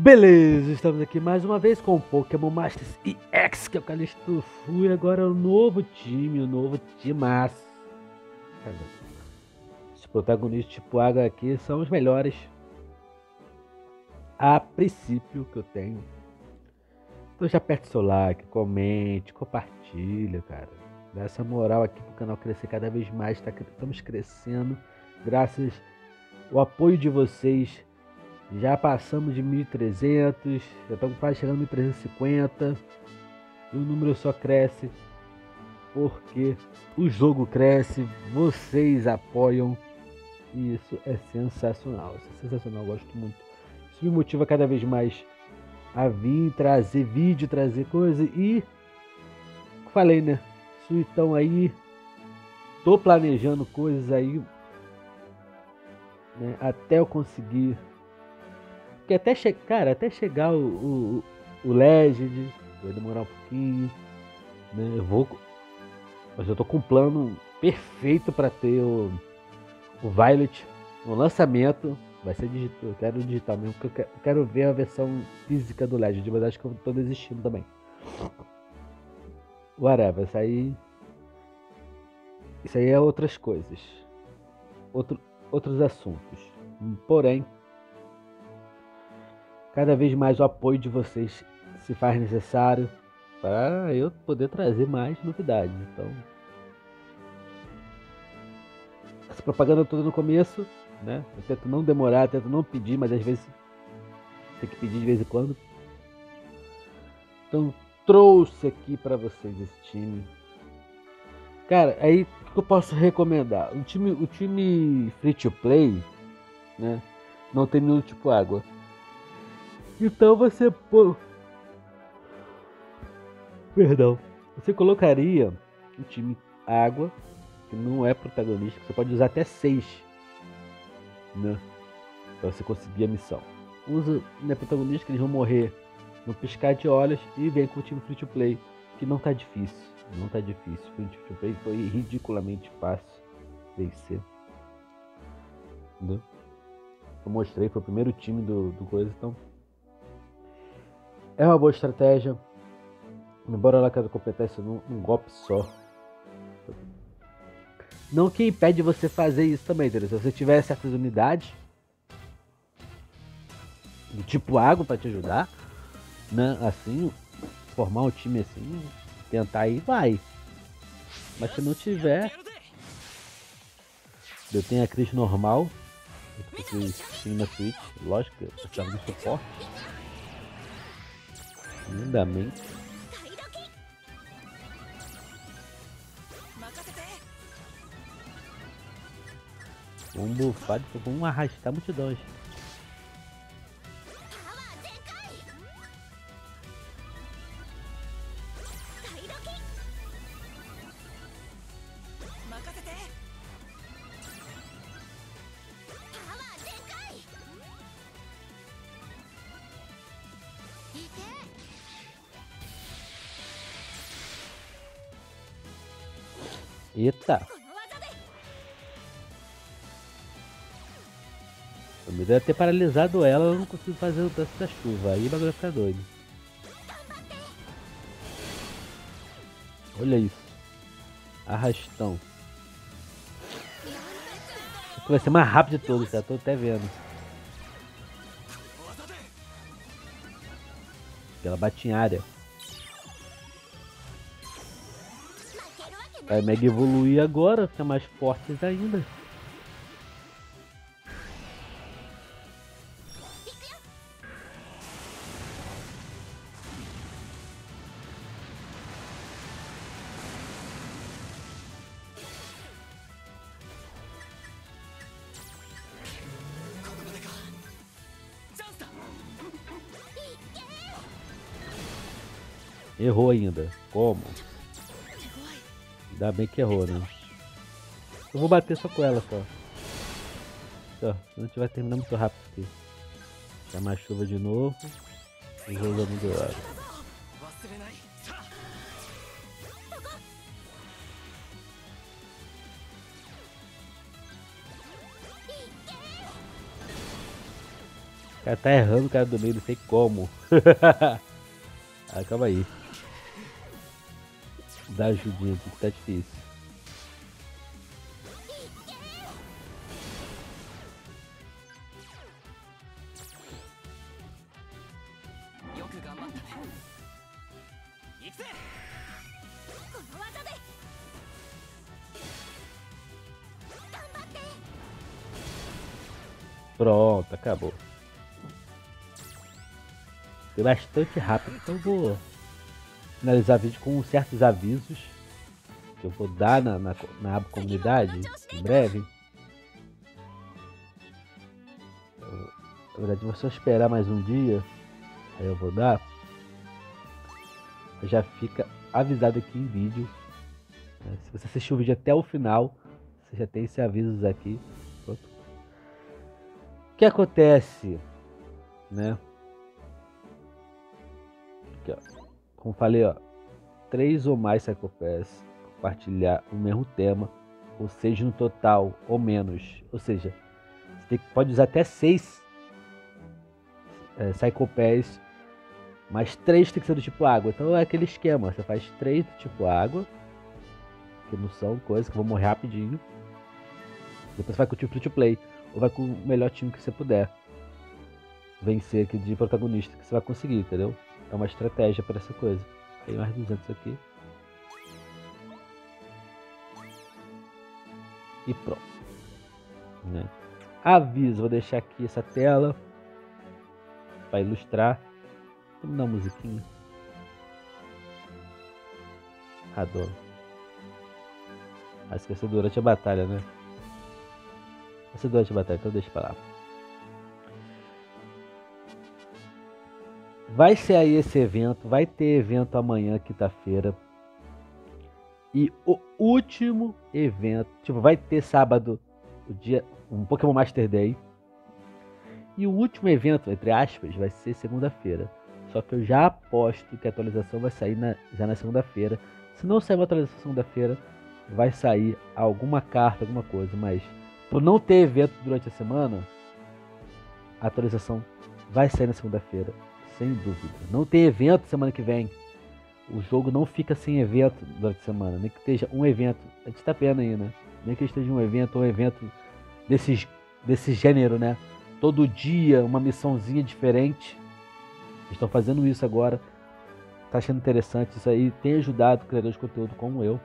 Beleza, estamos aqui mais uma vez com o Pokémon Masters EX, que é o Calisto Fu, e agora o novo time, o novo timaço. Os protagonistas tipo água aqui são os melhores, a princípio, que eu tenho. Então já aperte seu like, comente, compartilha, cara. Dá essa moral aqui pro canal crescer cada vez mais, estamos crescendo, graças ao apoio de vocês. Já passamos de 1.300, já estamos quase chegando em 1.350 e o número só cresce porque o jogo cresce, vocês apoiam e isso é sensacional, eu gosto muito. Isso me motiva cada vez mais a vir trazer vídeo, trazer coisa e falei, né? Suitão aí, tô planejando coisas aí, né? Até eu conseguir. Porque até chegar o Legend, vai demorar um pouquinho, né? Mas eu tô com um plano perfeito para ter o Violet no lançamento. Vai ser digital, eu quero digital mesmo, porque eu quero ver a versão física do Legend, mas acho que eu tô desistindo também. Whatever, isso aí é outras coisas, outros assuntos. Porém, cada vez mais o apoio de vocês se faz necessário para eu poder trazer mais novidades. Então, essa propaganda toda no começo, né? Eu tento não demorar, tento não pedir, mas às vezes tem que pedir de vez em quando. Então, trouxe aqui para vocês esse time. Cara, aí o que eu posso recomendar? O time free to play, né? Não tem nenhum tipo água. Então você você colocaria o time água, que não é protagonista, que você pode usar até 6, né? Pra você conseguir a missão. Usa, não é protagonista, que eles vão morrer no piscar de olhos, e vem com o time free to play, que não tá difícil. Não tá difícil. O free to play foi ridiculamente fácil vencer. Entendeu? Eu mostrei, foi o primeiro time do coisa, então é uma boa estratégia. Embora ela queira completar isso num golpe só. Não que impede você fazer isso também, entendeu? Se você tiver certas unidades do tipo água para te ajudar, né? Assim, formar um time assim, tentar aí, vai. Mas se não tiver, eu tenho a Cris normal, eu tenho na Switch, lógico que eu precisava de suporte. Lindamente. Um bufado, vamos arrastar multidões. Eita! Eu me deve ter paralisado ela, eu não consigo fazer o dance da chuva. Aí o bagulho vai ficar doido. Olha isso. Arrastão. Isso vai ser mais rápido de todos, tá? Tô até vendo. Ela bate em área. Vai mega evoluir agora, ficar mais fortes ainda. Errou ainda. Como? Ainda bem que errou, né? Eu vou bater só com ela, só. Só, se não tiver terminando muito rápido aqui. Chamar a chuva de novo. E jogando do lado. O cara tá errando o cara do meio, não sei como. Ah, calma aí. Dá ajudinha aqui que tá difícil. Pronto, acabou. Foi bastante rápido, então eu vou finalizar o vídeo com certos avisos que eu vou dar na aba comunidade em breve. Na verdade, vou só esperar mais um dia, aí eu vou dar. Já fica avisado aqui em vídeo. Se você assistiu o vídeo até o final, você já tem esses avisos aqui. Pronto. O que acontece, né? Aqui, ó. Como falei, ó, 3 ou mais Psycho Pass compartilhar o mesmo tema, ou seja, no total ou menos. Ou seja, você pode usar até 6 Psycho Pass, mas 3 tem que ser do tipo água. Então é aquele esquema, você faz 3 do tipo água, que não são coisas que vão morrer rapidinho. Depois você vai com o tipo free to play, ou vai com o melhor time que você puder vencer aqui de protagonista, que você vai conseguir, entendeu? É uma estratégia para essa coisa. Tem mais 200 aqui. E pronto. Né? Aviso, vou deixar aqui essa tela para ilustrar. Vamos dar uma musiquinha. Adoro. Acho que vai ser durante a batalha, né? Vai ser durante a batalha, então deixa pra lá. Vai ser aí esse evento, vai ter evento amanhã, quinta-feira. E o último evento, tipo, vai ter sábado, o dia, um Pokémon Master Day. E o último evento, entre aspas, vai ser segunda-feira. Só que eu já aposto que a atualização vai sair já na segunda-feira. Se não sair uma atualização segunda-feira, vai sair alguma carta, alguma coisa. Mas por não ter evento durante a semana, a atualização vai sair na segunda-feira. Sem dúvida. Não tem evento semana que vem. O jogo não fica sem evento durante a semana. Nem que esteja um evento. A gente tá vendo aí, né? Nem que esteja um evento ou um evento desse gênero, né? Todo dia uma missãozinha diferente. Eles estão fazendo isso agora. Tá achando interessante isso aí. Tem ajudado criadores de conteúdo como eu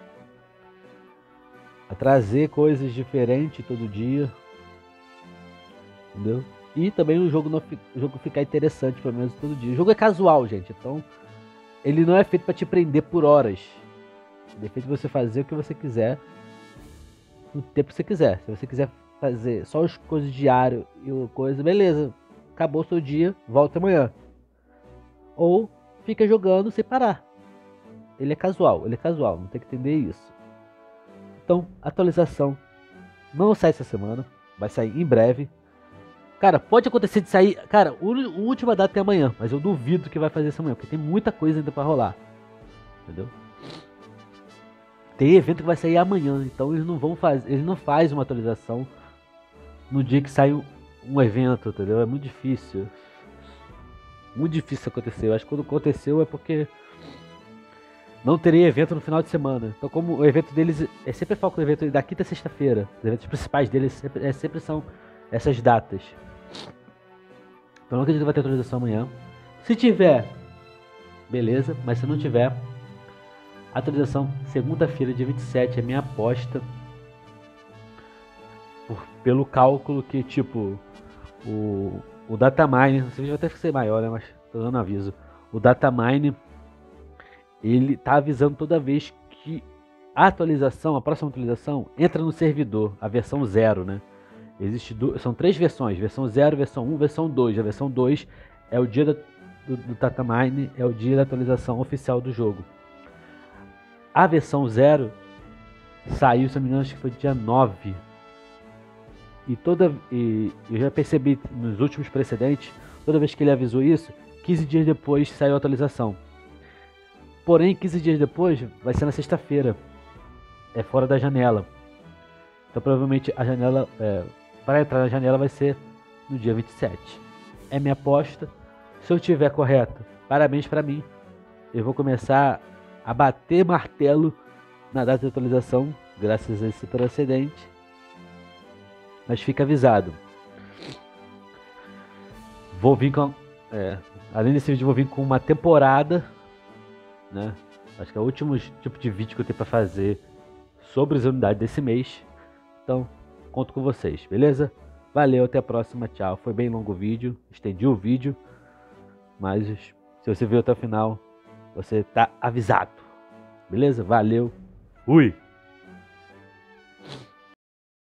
a trazer coisas diferentes todo dia. Entendeu? E também o jogo ficar interessante, pelo menos todo dia. O jogo é casual, gente. Então, ele não é feito para te prender por horas. Ele é feito pra você fazer o que você quiser, no tempo que você quiser. Se você quiser fazer só as coisas diárias e coisa, beleza. Acabou o seu dia, volta amanhã. Ou fica jogando sem parar. Ele é casual, não tem que entender isso. Então, atualização não sai essa semana, vai sair em breve. Cara, pode acontecer de sair. Cara, o última data é amanhã, mas eu duvido que vai fazer isso amanhã, porque tem muita coisa ainda pra rolar. Entendeu? Tem evento que vai sair amanhã, então eles não vão fazer. Eles não fazem uma atualização no dia que sai um evento, entendeu? É muito difícil. Muito difícil acontecer. Eu acho que quando aconteceu é porque não teria evento no final de semana. Então, como o evento deles é sempre foco no evento da quinta a sexta-feira, os eventos principais deles sempre são essas datas. Então, não acredito que vai ter atualização amanhã. Se tiver, beleza, mas se não tiver, atualização segunda-feira, dia 27, é minha aposta. Pelo cálculo que, tipo, o datamine, não sei se vai até ser maior, né, mas tô dando aviso. O datamine, ele tá avisando toda vez que a próxima atualização, entra no servidor, a versão 0, né? São 3 versões, versão 0, versão 1, versão 2. A versão 2 é o dia do datamine, é o dia da atualização oficial do jogo. A versão 0 saiu, se não me engano, acho que foi dia 9. E eu já percebi nos últimos precedentes, toda vez que ele avisou isso, 15 dias depois saiu a atualização. Porém, 15 dias depois vai ser na sexta-feira. É fora da janela. Então provavelmente a janela, para entrar na janela vai ser no dia 27. é minha aposta. Se eu tiver correto, parabéns para mim. Eu vou começar a bater martelo na data de atualização, graças a esse precedente. Mas fica avisado. Vou vir com... além desse vídeo, vou vir com uma temporada, né? Acho que é o último tipo de vídeo que eu tenho para fazer sobre as unidades desse mês. Então, conto com vocês, beleza? Valeu, até a próxima, tchau. Foi bem longo o vídeo, estendi o vídeo, mas se você viu até o final, você tá avisado, beleza? Valeu, fui!